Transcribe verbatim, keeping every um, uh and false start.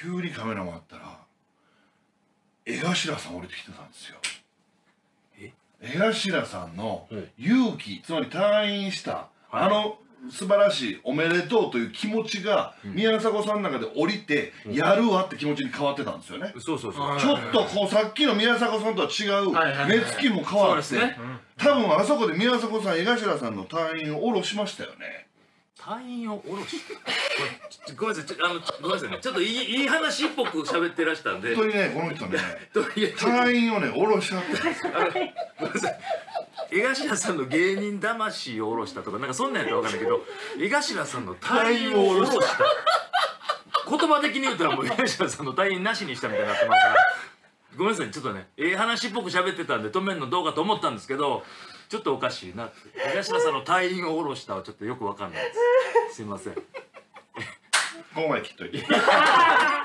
急にカメラ回ったら江頭さん降りてきてたんですよ。江頭さんの勇気、つまり退院したあの素晴らしいおめでとうという気持ちが宮迫さんの中で降りてやるわって気持ちに変わってたんですよね。 そうそうそう。 ちょっとこうさっきの宮迫さんとは違う目つきも変わって、多分あそこで宮迫さん江頭さんの退院を下ろしましたよね。 退院を下ろしごめんなさい、あのごめんなさいね、ちょっといいいい話っぽく喋ってらしたんで、 本当にねこの人ね退院をね下ろしちゃったんですよ。 ごめんなさい、江頭さんの芸人魂を下ろしたとかなんかそんなんやったら分かんないけど、江頭さんの退院を下ろした言葉的に言ったらもう江頭さんの退院なしにしたみたいになってますから、ごめんなさい、ちょっとねええ話っぽく喋ってたんで止めるのどうかと思ったんですけど、ちょっとおかしいなって。江頭さんの退院を下ろしたはちょっとよく分かんないです。すいません。 ごまい切っといて。